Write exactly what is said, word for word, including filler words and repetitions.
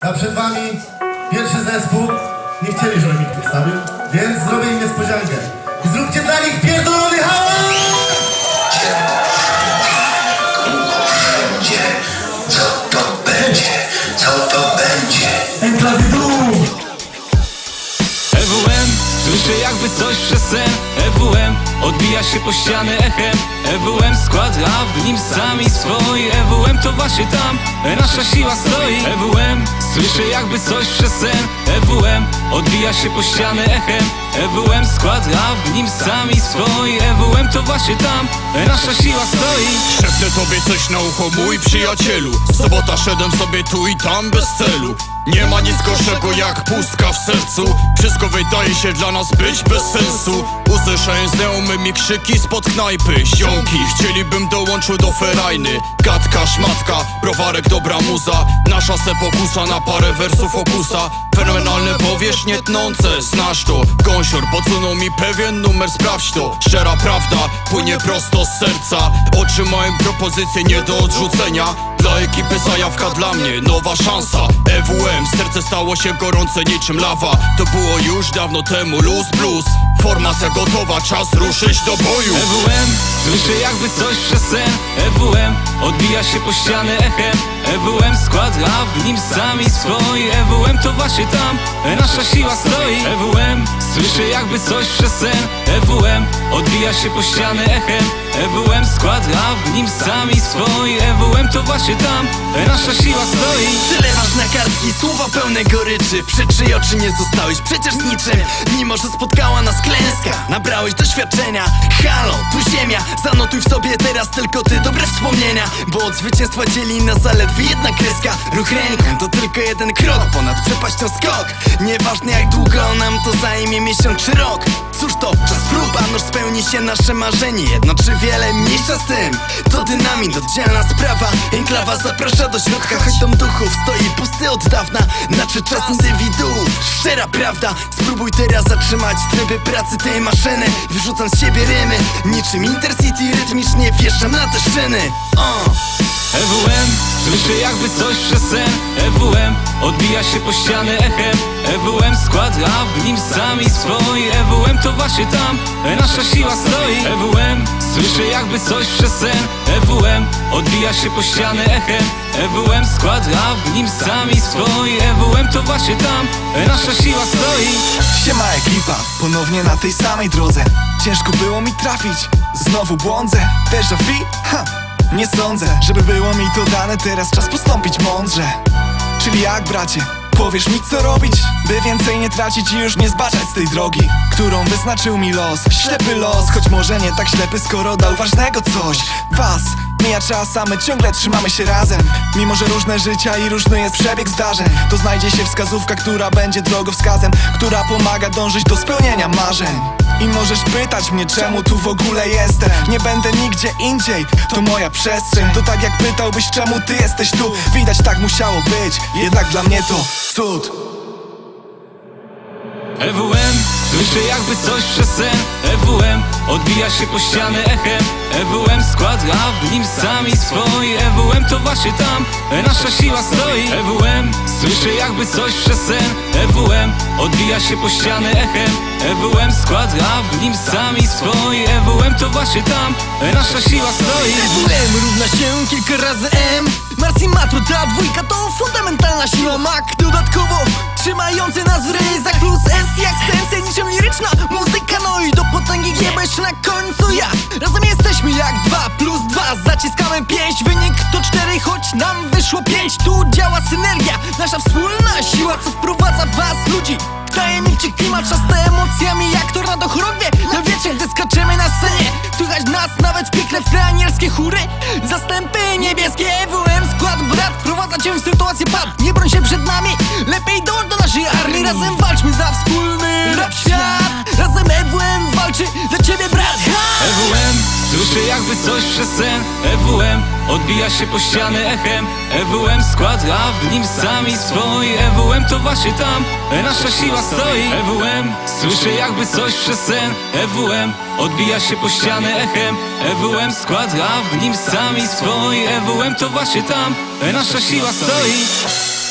A przed wami pierwszy zespół. Nie chcieli, żeby nikt wystawił, więc zrobię im niespodziankę. Zróbcie dla nich pierdolony hałas! Będzie, co to będzie, co to będzie? Enklawidu! E W M, słyszę jakby coś przez sen. E W M, odbija się po ściany echem. E W M skład, a w nim sami swoi. E W M to właśnie tam nasza siła stoi. E W M, słyszę jakby coś przez sen. E W M, odbija się po ściany echem. E W M skład, a w nim sami swoi. E W M to właśnie tam nasza siła stoi. Szepnę tobie coś na ucho, mój przyjacielu. Sobota, szedłem sobie tu i tam bez celu. Nie ma nic gorszego jak pustka w sercu. Wszystko wydaje się dla nas być bez sensu. Usłyszałem znajomymi krzyki spod knajpy. Ziomki, chcielibym dołączył do ferajny. Gadka, szmatka, browarek, dobra muza. Nasza se pokusa na parę wersów okusa. Fenomenalne powierzchnie tnące, znasz to. Gąsior podsunął mi pewien numer, sprawdź to. Szczera prawda, płynie prosto z serca. Otrzymałem propozycję nie do odrzucenia. Dla ekipy zajawka, dla mnie nowa szansa. E W M, serce stało się gorące niczym lawa. To było już dawno temu, luz blues. Formacja gotowa, czas ruszyć do boju. E W M, słyszę jakby coś przez sen. E W M, odbija się po ściany echem. E W M skład, a w nim sami swoi. E W M to właśnie tam nasza siła stoi. E W M, słyszę jakby coś przez sen. E W M, odbija się po ściany echem. E W M skład, a w nim sami swoi. E W M to właśnie tam nasza siła stoi. Przelewasz na kartki słowa pełne goryczy. Przeczy oczy nie zostałeś przecież z niczym. Mimo że spotkała nas klęska, nabrałeś doświadczenia. Halo, tu ziemia, zanotuj w sobie teraz tylko ty dobre wspomnienia. Bo od zwycięstwa dzieli nas zaledwie jedna kreska. Ruch ręką to tylko jeden krok, ponad przepaścią skok. Nieważne jak długo nam to zajmie, miesiąc czy rok. Cóż to, czas próba, noż spełni się nasze marzenie. Jedno czy wiele, mniejsza z tym. To dynamit, oddzielna sprawa. Enklawa zaprasza do środka, choć dom duchów stoi pusty od dawna. Znaczy czas indywiduów, szczera prawda. Spróbuj teraz zatrzymać tryby pracy tej maszyny. Wyrzucam z siebie rymy, niczym Intercity rytmicznie wjeżdżam na te szyny. uh. E W M, słyszę jakby coś przez sen. E W M, odbija się po ściany echem. E W M skład, a w nim sami swoi. E W M to właśnie tam nasza siła stoi. E W M, słyszę jakby coś przez sen. E W M, odbija się po ściany echem. E W M skład, a w nim sami swoi. E W M to właśnie tam nasza siła stoi. Siema ekipa, ponownie na tej samej drodze. Ciężko było mi trafić, znowu błądzę. Déjà vu? Ha! Nie sądzę, żeby było mi to dane. Teraz czas postąpić mądrze. Czyli jak, bracie? Powiesz mi co robić, by więcej nie tracić i już nie zbaczać z tej drogi, którą wyznaczył mi los. Ślepy los, choć może nie tak ślepy, skoro dał ważnego coś. Was mija czas, a my ciągle trzymamy się razem. Mimo że różne życia i różny jest przebieg zdarzeń, to znajdzie się wskazówka, która będzie drogowskazem, która pomaga dążyć do spełnienia marzeń. I możesz pytać mnie, czemu tu w ogóle jestem. Nie będę nigdzie indziej, to moja przestrzeń. To tak jak pytałbyś, czemu ty jesteś tu. Widać tak musiało być, jednak dla mnie to cud. E W M, słyszę jakby coś przez sen. E W M, odbija się po ściany echem. E W M skład, a w nim sami swoi. E W M to właśnie tam nasza siła stoi. E W M, słyszę jakby coś przez sen. E W M, odbija się po ściany echem. E W M skład, a w nim sami swoi. E W M to właśnie tam nasza siła stoi. E W M równa się kilka razy M. Mars i Matru, ta dwójka to fundamentalna siła. Mak dodatkowo trzymający nas w ryzach. Plus S jak sensej, niczym liryczna muzyka. No i do potęgi G jeszcze na końcu ja. Razem jesteśmy jak dwa plus dwa. Zaciskamy pięć, wynik to cztery, choć nam wyszło pięć. Tu działa synergia, nasza wspólna siła, co wprowadza was ludzi. Tajemniczy klimat, szasta emocjami jak tornado chorągwie. Na wieczór, gdy skaczemy na scenie, słychać nas nawet piękne anielskie chóry. Zastępy niebieskie. E W M skład, brat, wprowadza cię w sytuację pad. Nie broń się przed nami, lepiej dołącz do naszej armii. Razem walczmy za wspólny rap świat. Razem E W M walczy dla ciebie, brat. E W M, słyszę jakby coś przez sen. E W M, odbija się po ściany echem. E W M skład, a w nim sami swoi. E W M to właśnie tam nasza siła stoi. E W M, słyszę jakby coś przez sen. E W M, odbija się po ściany echem. E W M skład, a w nim sami swoi. E W M to właśnie tam nasza siła stoi.